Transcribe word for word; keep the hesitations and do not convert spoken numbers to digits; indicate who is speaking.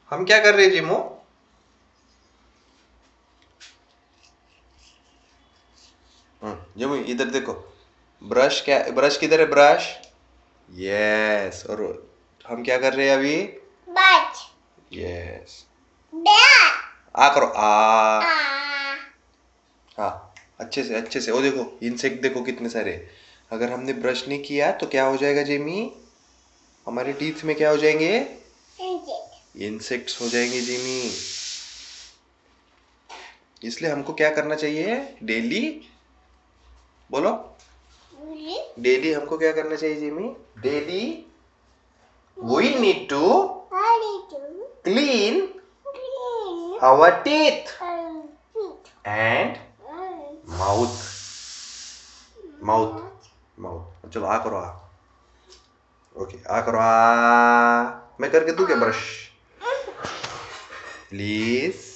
Speaker 1: हम क्या कर रहे हैं जिमो? जिमो इधर देखो, ब्रश क्या, ब्रश किधर है ब्रश? यस। और हम क्या कर रहे हैं अभी?
Speaker 2: बच
Speaker 1: यस।
Speaker 2: बैट
Speaker 1: आ करो, आ।
Speaker 2: आ
Speaker 1: हाँ, अच्छे से अच्छे से। वो देखो इंसेक्ट देखो कितने सारे। अगर हमने ब्रश नहीं किया तो क्या हो जाएगा जेमी? हमारे टीथ में क्या हो जाएंगे? इंसेक्ट्स हो जाएंगे जेमी। इसलिए हमको क्या करना चाहिए डेली? बोलो, डेली हमको क्या करना चाहिए Jamie? Daily we need to clean our teeth and mouth. Mouth mouth चलो आ करो, आ। ओके, आ करो, आ। मैं करके दूं क्या ब्रश? प्लीज।